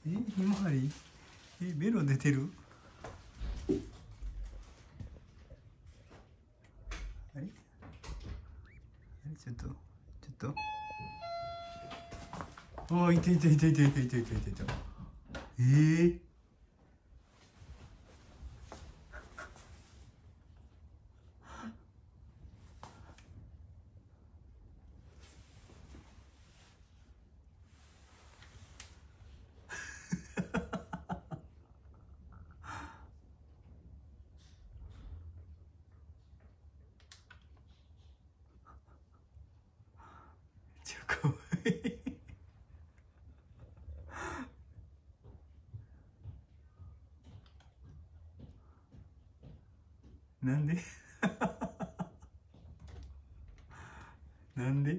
ひまわりベロ出てる。あれちょっとおー、いたいたいたいたいたいたいたいた。かわいい。なんでなんでめっ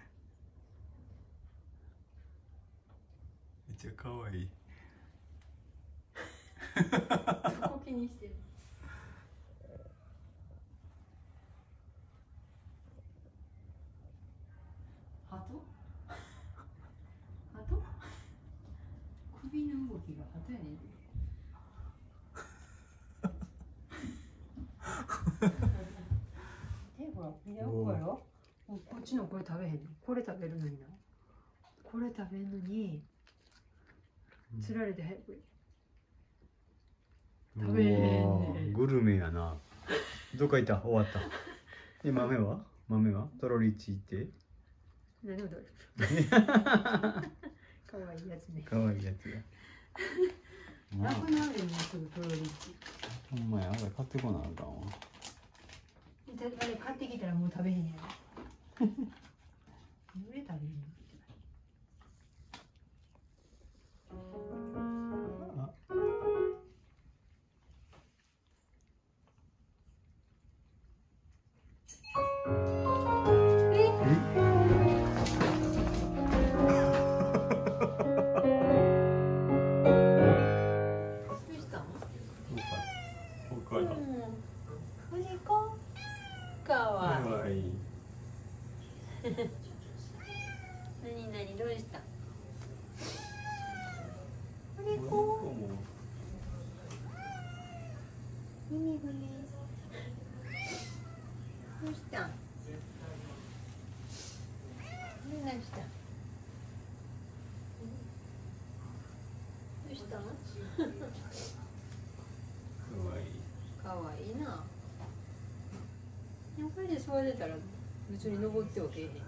ちゃかわいい。 どこ気にしてる。ハト？ハト？首の動きがハトやねんて。ほら、見やこうやろ。こっちのこれ食べへんの。これ食べるのにな。これ食べるのに。釣られて早く。食べへんね。 グルメやな。どっか行った。終わった。豆はトロリチって。 何をどれ。かわいいやつね。 かわいいやつや。 なくなるね、すぐトロリチ。 ほんまや、あれ買ってこなあかんわ。 あれ買ってきたらもう食べへんやろ。どれ食べへんの。かわいい。何どうした？ミニグリどうしたん？何したん？どうしたん？かわいいな。これで座れたら別に登ってはけえへん。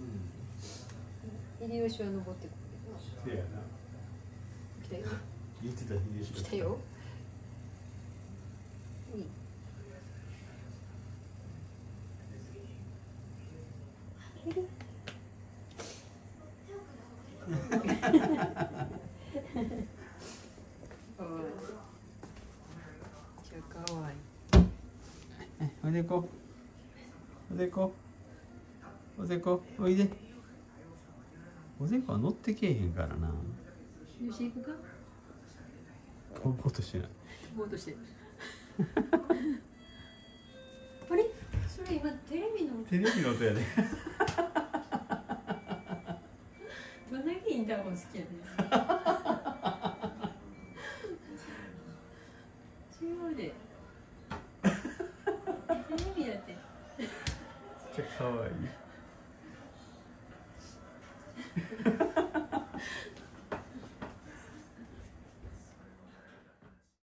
秀吉は登ってくるけど。来たよ。 言ってた秀吉。 来たよ。いい。かわいい。 おでこ。おでこ。おでこ。おいで。おでこは乗ってけえへんからな。 よし行くか。 飛ぼうとしてない。 飛ぼうとしてる。あれ？それ今テレビの音やで。 どんだけインターホン好きやねん。違うで。